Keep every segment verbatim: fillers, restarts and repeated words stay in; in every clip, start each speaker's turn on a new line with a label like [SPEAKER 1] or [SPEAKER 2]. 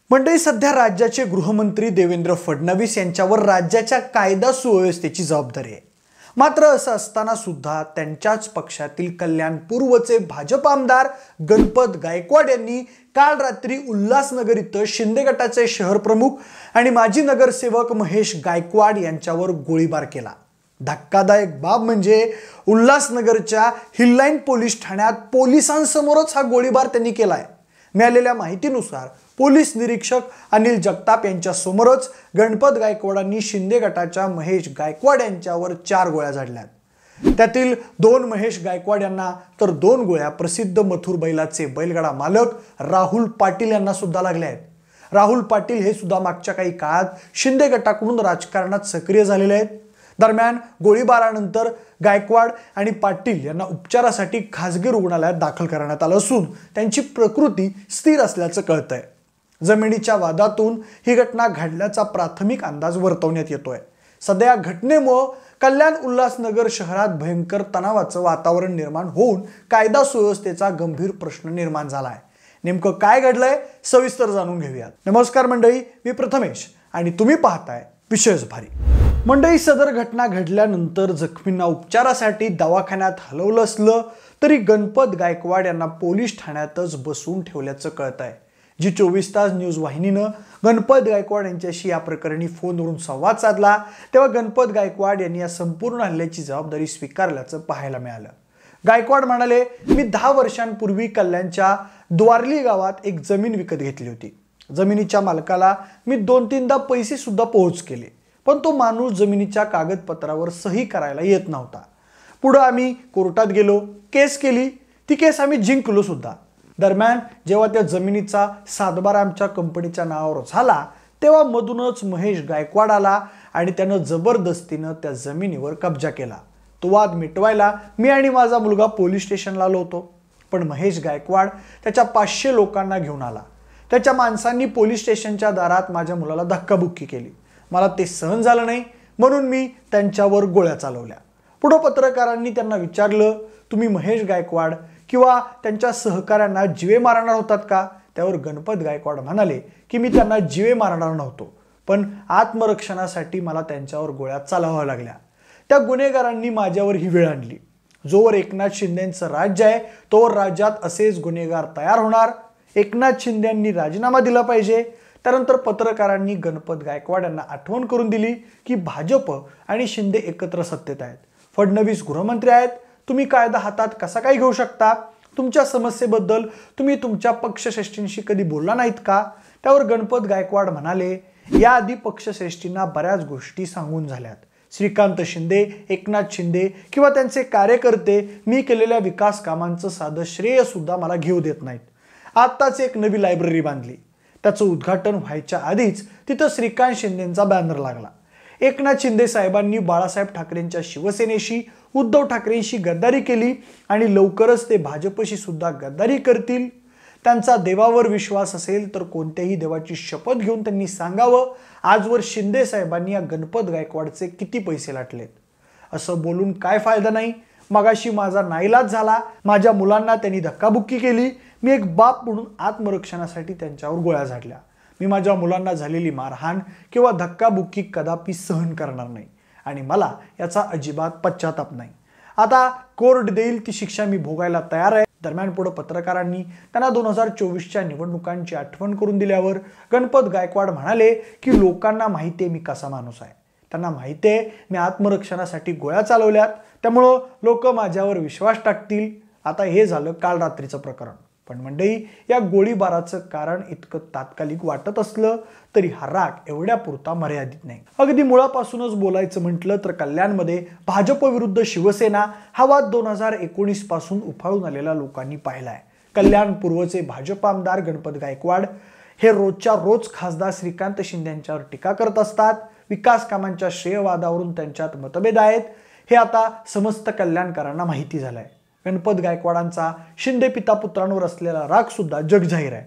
[SPEAKER 1] मंडळी, सध्या राज्याचे गृहमंत्री देवेंद्र फडणवीस यांच्यावर राज्याच्या कायदा सुव्यवस्थेची जबाबदारी आहे। मात्र असं असताना सुद्धा त्यांच्याच पक्षातील कल्याण पूर्वचे भाजप आमदार गणपत गायकवाड यांनी काल रात्री उल्हासनगर इथं शिंदे गटाचे शहर प्रमुख आणि माजी नगरसेवक महेश गायकवाड यांच्यावर गोळीबार केला। धक्कादायक बाब म्हणजे उल्हासनगरच्या हिललाईन पोलीस ठाण्यात पोलिसांसमोरच हा गोळीबार त्यांनी केलाय। मिळालेल्या माहितीनुसार पोलीस निरीक्षक अनिल जगताप यांच्या समोरच गणपत गायकवाडांनी शिंदे गटाच्या महेश गायकवाड यांच्यावर चार गोळ्या झाडल्यात। त्यातील दोन महेश गायकवाड यांना तर दोन गोळ्या प्रसिद्ध मथुर बैलाचे बैलगाडा मालक राहुल पाटील यांना सुद्धा लागल्या आहेत। राहुल पाटील हे सुद्धा मागच्या काही काळात शिंदे गटाकडून राजकारणात सक्रिय झालेले आहेत। दरम्यान गोळीबारानंतर गायकवाड आणि पाटील यांना उपचारासाठी खासगी रुग्णालयात दाखल करण्यात आलं असून त्यांची प्रकृती स्थिर असल्याचं कळतंय। जमिनीच्या वादातून ही घटना घडल्याचा प्राथमिक अंदाज वर्तवण्यात येतोय। सध्या या घटनेमुळे कल्याण उल्हासनगर शहरात भयंकर तणावाचं वातावरण निर्माण होऊन कायदा सुव्यवस्थेचा गंभीर प्रश्न निर्माण झालाय। नेमकं काय घडलंय सविस्तर जाणून घेऊयात। नमस्कार मंडळी, मी प्रथमेश आणि तुम्ही पाहताय विशेष भारी। मंडळी, सदर घटना घडल्यानंतर जखमींना उपचारासाठी दवाखान्यात हलवलं असलं तरी गणपत गायकवाड यांना पोलीस ठाण्यातच बसवून ठेवल्याचं कळतंय। जी चोवीस तास न्यूज वाहिनीनं गणपत गायकवाड यांच्याशी या प्रकरणी फोनवरून संवाद साधला तेव्हा गणपत गायकवाड यांनी या संपूर्ण हल्ल्याची जबाबदारी स्वीकारल्याचं पाहायला मिळालं। गायकवाड म्हणाले, मी दहा वर्षांपूर्वी कल्याणच्या द्वारली गावात एक जमीन विकत घेतली होती। जमिनीच्या मालकाला मी दोन तीनदा पैसे सुद्धा पोहोच केले, पण तो माणूस जमिनीच्या कागदपत्रावर सही करायला येत नव्हता। पुढे आम्ही कोर्टात गेलो, केस केली, ती केस आम्ही जिंकलो सुद्धा। दरम्यान जेव्हा त्या जमिनीचा सातबारा आमच्या कंपनीच्या नावावर झाला तेव्हा मधूनच महेश गायकवाड आला आणि त्यानं जबरदस्तीनं त्या जमिनीवर कब्जा केला। तो वाद मिटवायला मी आणि माझा मुलगा पोलीस स्टेशनला आलो होतो, पण महेश गायकवाड त्याच्या पाचशे लोकांना घेऊन आला। त्याच्या माणसांनी पोलीस स्टेशनच्या दारात माझ्या मुलाला धक्काबुक्की केली। मला ते सहन झालं नाही म्हणून मी त्यांच्यावर गोळ्या चालवल्या। पुढे पत्रकारांनी त्यांना विचारलं, तुम्ही महेश गायकवाड किंवा त्यांच्या सहकाऱ्यांना जीवे मारणार होतात का? त्यावर गणपत गायकवाड म्हणाले की मी त्यांना जीवे मारणार नव्हतो, पण आत्मरक्षणासाठी मला त्यांच्यावर गोळ्या चालवाव्या लागल्या। त्या गुन्हेगारांनी माझ्यावर ही वेळ आणली। जोवर एकनाथ शिंदेंचं राज्य आहे तोवर राज्यात असेच गुन्हेगार तयार होणार। एकनाथ शिंदेंनी राजीनामा दिला पाहिजे। त्यानंतर पत्रकारांनी गणपत गायकवाड यांना आठवण करून दिली की भाजप आणि शिंदे एकत्र सत्तेत आहेत, फडणवीस गृहमंत्री आहेत, तुम्ही कायदा हातात कसा काय घेऊ शकता? तुमच्या समस्येबद्दल तुम्ही तुमच्या पक्षश्रेष्ठींशी कधी बोलला नाहीत का? त्यावर गणपत गायकवाड म्हणाले, याआधी पक्षश्रेष्ठींना बऱ्याच गोष्टी सांगून झाल्यात। श्रीकांत शिंदे, एकनाथ शिंदे किंवा त्यांचे कार्यकर्ते मी केलेल्या विकास कामांचं साधं श्रेय सुद्धा मला घेऊ देत नाहीत। आत्ताच एक नवी लायब्ररी बांधली, त्याचं उद्घाटन व्हायच्या आधीच तिथं श्रीकांत शिंदेंचा बॅनर लागला। एकनाथ शिंदे साहेबांनी बाळासाहेब ठाकरेंच्या शिवसेनेशी, उद्धव ठाकरेंशी गद्दारी केली आणि लवकरच ते भाजपशी सुद्धा गद्दारी करतील। त्यांचा देवावर विश्वास असेल तर कोणत्याही देवाची शपथ घेऊन त्यांनी सांगावं, आजवर शिंदे साहेबांनी या गणपत गायकवाडचे किती पैसे लाटलेत। असं बोलून काय फायदा नाही। मगाशी माझा नाईलाज झाला, माझ्या मुलांना त्यांनी धक्काबुक्की केली, मी एक बाप म्हणून आत्मरक्षणासाठी त्यांच्यावर गोळ्या झाडल्या। मी माझ्या मुलांना झालेली मारहाण किंवा धक्काबुक्की कदापि सहन करणार नाही आणि मला याचा अजिबात पश्चाताप नाही। आता कोर्ट देईल ती शिक्षा मी भोगायला तयार आहे। दरम्यान पुढे पत्रकारांनी त्यांना दोन हजार चोवीसच्या निवडणुकांची आठवण करून दिल्यावर गणपत गायकवाड म्हणाले की लोकांना माहिती आहे मी कसा माणूस आहे, त्यांना माहिती आहे मी आत्मरक्षणासाठी गोळ्या चालवल्यात, त्यामुळं लोक माझ्यावर विश्वास टाकतील। आता हे झालं काल रात्रीचं प्रकरण, पण मंडळी, या गोळीबाराचं कारण इतकं तात्कालिक वाटत असलं तरी हा राग एवढ्या पुरता मर्यादित नाही। अगदी मुळापासूनच बोलायचं म्हटलं तर कल्याणमध्ये भाजप विरुद्ध शिवसेना हा वाद दोन हजार एकोणीस पासून उफाळून आलेला लोकांनी पाहिलाय। कल्याण पूर्वचे भाजप आमदार गणपत गायकवाड हे रोजच्या रोज खासदार श्रीकांत शिंदे यांच्यावर टीका करत असतात। विकास कामांच्या श्रेयवादावरून त्यांच्यात मतभेद आहेत हे आता समस्त कल्याणकरांना माहिती झालंय। गणपत गायकवाडांचा शिंदे पिता पुत्रांवर असलेला राग सुद्धा जगजाहीर आहे।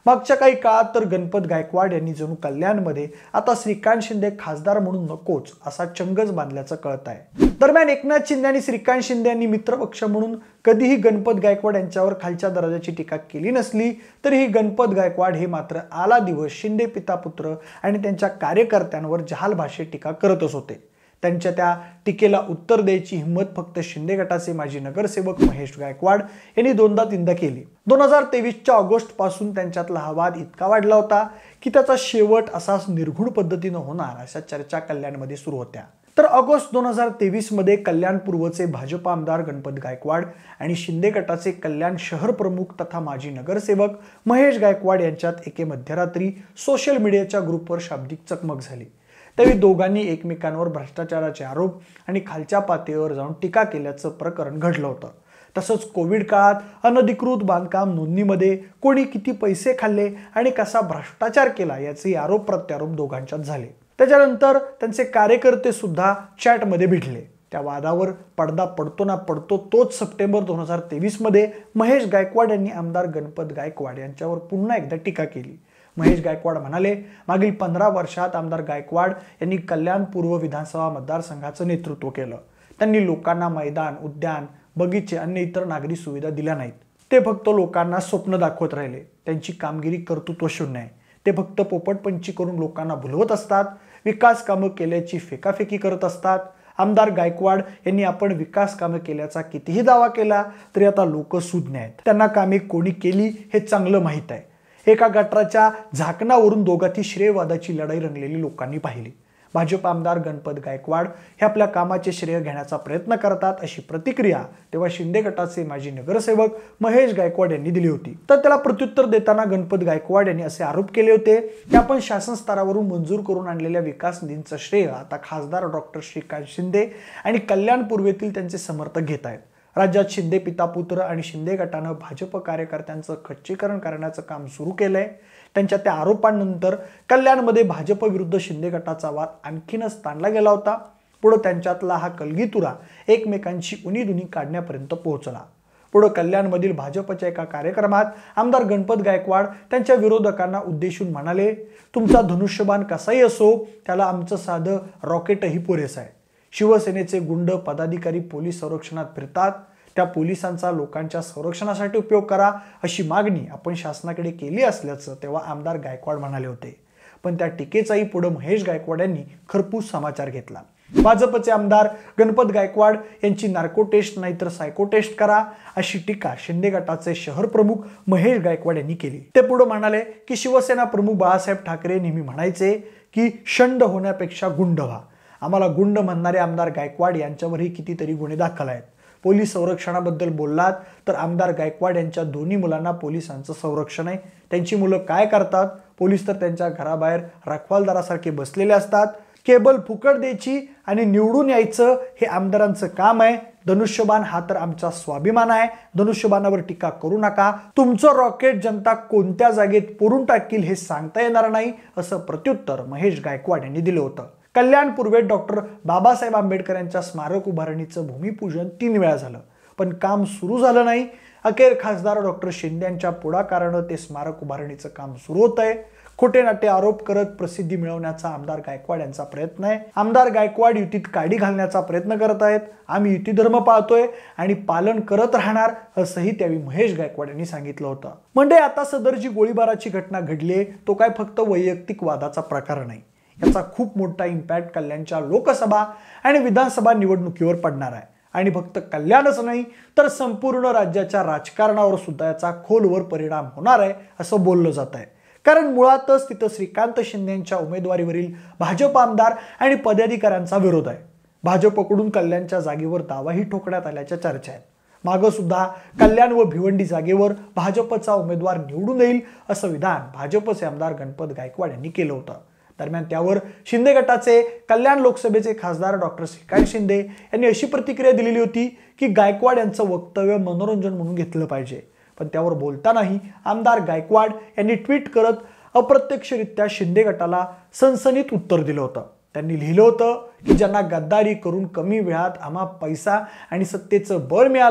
[SPEAKER 1] मागच्या काही काळात तर गणपत गायकवाड यांनी जणू कल्याणमध्ये आता श्रीकांत शिंदे खासदार म्हणून नकोच असा चंगच बांधल्याचं कळत आहे। दरम्यान एकनाथ शिंदे आणि श्रीकांत शिंदे यांनी मित्रपक्ष म्हणून कधीही गणपत गायकवाड यांच्यावर खालच्या दर्जाची टीका केली नसली तरी ही गणपत गायकवाड हे मात्र आला दिवस शिंदे पिता पुत्र आणि त्यांच्या कार्यकर्त्यांवर जहाल भाषेत टीका करतच होते। त्यांच्या त्या टीकेला उत्तर द्यायची हिंमत फक्त शिंदे गटाचे माजी नगरसेवक महेश गायकवाड यांनी दोनदा तीनदा केली। दोन हजार तेवीसच्या ऑगस्ट पासून त्यांच्यातला हा वाद इतका वाढला होता की त्याचा शेवट असाच निर्घुण पद्धतीने होणार अशा चर्चा कल्याणमध्ये सुरू होत्या। तर ऑगस्ट दोन हजार तेवीस मध्ये कल्याण पूर्वचे भाजप आमदार गणपत गायकवाड आणि शिंदे गटाचे कल्याण शहर प्रमुख तथा माजी नगरसेवक महेश गायकवाड यांच्यात एके मध्यरात्री सोशल मीडियाच्या ग्रुपवर शाब्दिक चकमक झाली। त्यावेळी दोघांनी एकमेकांवर भ्रष्टाचाराचे आरोप आणि खालच्या पातळीवर जाऊन टीका केल्याचं प्रकरण घडलं होतं। तसंच कोविड काळात अनधिकृत बांधकाम नोंदणीमध्ये कोणी किती पैसे खाल्ले आणि कसा भ्रष्टाचार केला याचे आरोप प्रत्यारोप दोघांच्यात झाले। त्याच्यानंतर त्यांचे कार्यकर्ते सुद्धा चॅटमध्ये भिडले। त्या वादावर पडदा पडतो ना पडतो तोच सप्टेंबर दोन हजार तेवीस मध्ये महेश गायकवाड यांनी आमदार गणपत गायकवाड यांच्यावर पुन्हा एकदा टीका केली। महेश गायकवाड म्हणाले, मागील पंधरा वर्षात आमदार गायकवाड यांनी कल्याण पूर्व विधानसभा मतदारसंघाचं नेतृत्व केलं। त्यांनी लोकांना मैदान, उद्यान, बगीचे, अन्य इतर नागरी सुविधा दिल्या नाहीत। ते फक्त लोकांना स्वप्न दाखवत राहिले। त्यांची कामगिरी कर्तृत्व शून्य आहे। ते फक्त पोपटपंची करून लोकांना भुलवत असतात, विकास कामं केल्याची फेकाफेकी करत असतात। आमदार गायकवाड यांनी आपण विकास कामं केल्याचा कितीही दावा केला तरी आता लोक सुज्ञ आहेत। त्यांना कामे कोणी केली हे चांगलं माहीत आहे। एका गटाराच्या झाकणावरून दोघांची श्रेयवादाची लढाई रंगलेली लोकांनी पाहिली। भाजप आमदार गणपत गायकवाड हे आपल्या कामाचे श्रेय घेण्याचा प्रयत्न करतात अशी प्रतिक्रिया तेव्हा शिंदे गटाचे माजी नगरसेवक महेश गायकवाड यांनी दिली होती। तर त्याला प्रत्युत्तर देताना गणपत गायकवाड यांनी असे आरोप केले होते की आपण शासन स्तरावरून मंजूर करून आणलेल्या विकास निधींचं श्रेय आता खासदार डॉक्टर श्रीकांत शिंदे आणि कल्याण पूर्वेतील त्यांचे समर्थक घेत आहेत। राज्यात शिंदे पिता पुत्र आणि शिंदे गटानं भाजप कार्यकर्त्यांचं खच्चीकरण करण्याचं काम सुरू केलंय। त्यांच्या त्या आरोपांनंतर कल्याणमध्ये भाजप विरुद्ध शिंदे गटाचा वाद आणखीनच ताणला गेला होता। पुढे त्यांच्यातला हा कलगीतुरा एकमेकांची उनीदुनी काढण्यापर्यंत पोहोचला। पुढे कल्याणमधील भाजपच्या एका कार्यक्रमात आमदार गणपत गायकवाड त्यांच्या विरोधकांना उद्देशून म्हणाले, तुमचा धनुष्यबाण कसाही असो त्याला आमचं साधं रॉकेटही पुरेसं आहे। शिवसेनेचे गुंड पदाधिकारी पोलीस संरक्षणात फिरतात, त्या पोलिसांचा लोकांच्या संरक्षणासाठी उपयोग करा अशी मागणी आपण शासनाकडे केली असल्याचं तेव्हा आमदार गायकवाड म्हणाले होते। पण त्या टीकेचाही पुढे महेश गायकवाड यांनी खरपूस समाचार घेतला। भाजपचे आमदार गणपत गायकवाड यांची नार्को टेस्ट नाहीतर सायको टेस्ट करा अशी टीका शिंदे गटाचे शहर प्रमुख महेश गायकवाड यांनी केली। ते पुढे म्हणाले की शिवसेना प्रमुख बाळासाहेब ठाकरे नेहमी म्हणायचे की शंड होण्यापेक्षा गुंड व्हा। आम्हाला गुंड म्हणणारे आमदार गायकवाड यांच्यावरही कितीतरी गुन्हे दाखल आहेत। पोलीस संरक्षणाबद्दल बोललात तर आमदार गायकवाड यांच्या दोन्ही मुलांना पोलिसांचं संरक्षण आहे। त्यांची मुलं काय करतात? पोलीस तर त्यांच्या घराबाहेर रखवालदारासारखे बसलेले असतात। केबल फुकट द्यायची आणि निवडून यायचं हे आमदारांचं काम आहे। धनुष्यबाण हा तर आमचा स्वाभिमान आहे। धनुष्यबाणावर टीका करू नका। तुमचं रॉकेट जनता कोणत्या जागेत पुरून टाकील हे सांगता येणार नाही असं प्रत्युत्तर महेश गायकवाड यांनी दिलं होतं। कल्याण पूर्वेत डॉक्टर बाबासाहेब आंबेडकर यांच्या स्मारक उभारणीचं भूमिपूजन तीन वेळा झालं पण काम सुरू झालं नाही। अखेर खासदार डॉक्टर शिंदे यांच्या पुढाकारानं ते स्मारक उभारणीचं काम सुरू होत आहे। खोटे नाटे आरोप करत प्रसिद्धी मिळवण्याचा आमदार गायकवाड यांचा प्रयत्न आहे। आमदार गायकवाड युतीत काडी घालण्याचा प्रयत्न करत आहेत। आम्ही युती धर्म पाळतोय आणि पालन करत राहणार असंही त्यावेळी महेश गायकवाड यांनी सांगितलं होतं। म्हणजे आता सदर जी गोळीबाराची घटना घडली तो काय फक्त वैयक्तिक वादाचा प्रकार नाही, याचा खूप मोठा इम्पॅक्ट कल्याणच्या लोकसभा आणि विधानसभा निवडणुकीवर पडणार आहे। आणि फक्त कल्याणच नाही तर संपूर्ण राज्याच्या राजकारणावर सुद्धा याचा खोलवर परिणाम होणार आहे असं बोललं जात आहे। कारण मुळातच तिथं श्रीकांत शिंदे यांच्या उमेदवारीवरील भाजप आमदार आणि पदाधिकाऱ्यांचा विरोध आहे। भाजपकडून कल्याणच्या जागेवर दावाही ठोकण्यात आल्याच्या चर्चा आहेत। मागं सुद्धा कल्याण व भिवंडी जागेवर भाजपचा उमेदवार निवडून येईल असं विधान भाजपचे आमदार गणपत गायकवाड यांनी केलं होतं। दरम्यान त्यावर शिंदे गटाचे कल्याण लोकसभेचे खासदार डॉक्टर श्रीकांत शिंदे यांनी अशी प्रतिक्रिया दिलेली होती की गायकवाड यांचं वक्तव्य मनोरंजन म्हणून घेतलं पाहिजे। पण त्यावर बोलतानाही आमदार गायकवाड यांनी ट्विट करत अप्रत्यक्षरित्या शिंदे गटाला सनसनीत उत्तर दिलं होतं। त्यांनी लिहिलं होतं की ज्यांना गद्दारी करून कमी वेळात आम्हा पैसा आणि सत्तेचं बळ मिळालंय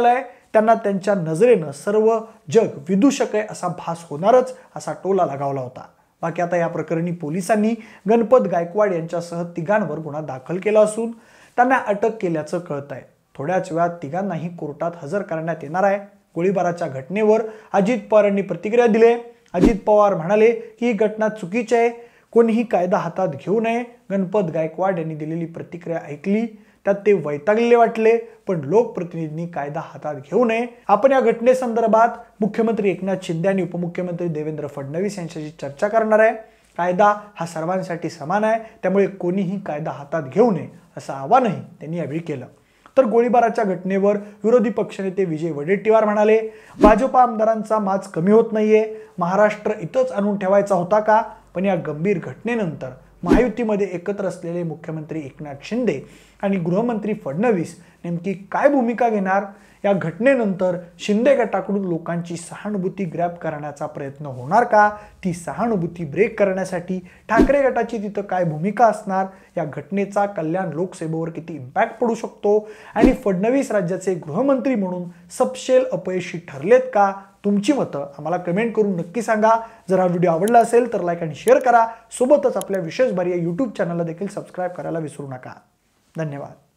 [SPEAKER 1] त्यांना त्यांच्या नजरेनं सर्व जग विदूषक आहे असा भास होणारच असा टोला लगावला होता। बाकी आता या प्रकरणी पोलिसांनी गणपत गायकवाड यांच्यासह तिघांवर गुन्हा दाखल केला असून त्यांना अटक केल्याचं कळत आहे। थोड्याच वेळात तिघांनाही कोर्टात हजर करण्यात येणार आहे। गोळीबाराच्या घटनेवर अजित पवार यांनी प्रतिक्रिया दिली। अजित पवार म्हणाले की ही घटना चुकीची आहे, कोणीही कायदा हातात घेऊ नये। गणपत गायकवाड यांनी दिलेली प्रतिक्रिया ऐकली, त्यात ते वैतागलेले वाटले, पण लोकप्रतिनिधींनी कायदा हातात घेऊ नये। आपण या घटनेसंदर्भात मुख्यमंत्री एकनाथ शिंदे आणि उपमुख्यमंत्री देवेंद्र फडणवीस यांच्याशी चर्चा करणार आहे। कायदा हा सर्वांसाठी समान आहे, त्यामुळे कोणीही कायदा हातात घेऊ नये असं आवाहनही त्यांनी यावेळी केलं। तर गोळीबाराच्या घटनेवर विरोधी पक्षनेते विजय वडेट्टीवार म्हणाले, भाजप आमदारांचा माज कमी होत नाहीये, महाराष्ट्र इथंच आणून ठेवायचा होता का? पण या गंभीर घटनेनंतर महायुतीमध्ये एकत्र असलेले मुख्यमंत्री एकनाथ शिंदे आणि गृहमंत्री फडणवीस नेमकी काय भूमिका घेणार? या घटनेनंतर शिंदे गटाकडून लोकांची सहानुभूती ग्रॅब करण्याचा प्रयत्न होणार का? ती सहानुभूती ब्रेक करण्यासाठी ठाकरे गटाची तिथं काय भूमिका असणार? या घटनेचा कल्याण लोकसेवेवर किती इम्पॅक्ट पडू शकतो? आणि फडणवीस राज्याचे गृहमंत्री म्हणून सपशेल अपयशी ठरलेत का? तुमची मतं आम्हाला कमेंट करून नक्की सांगा। जर हा व्हिडिओ आवडला असेल तर लाईक आणि शेअर करा। सोबतच आपल्या विशेष बारी या यूट्यूब चॅनलला देखील सबस्क्राईब करायला विसरू नका। धन्यवाद।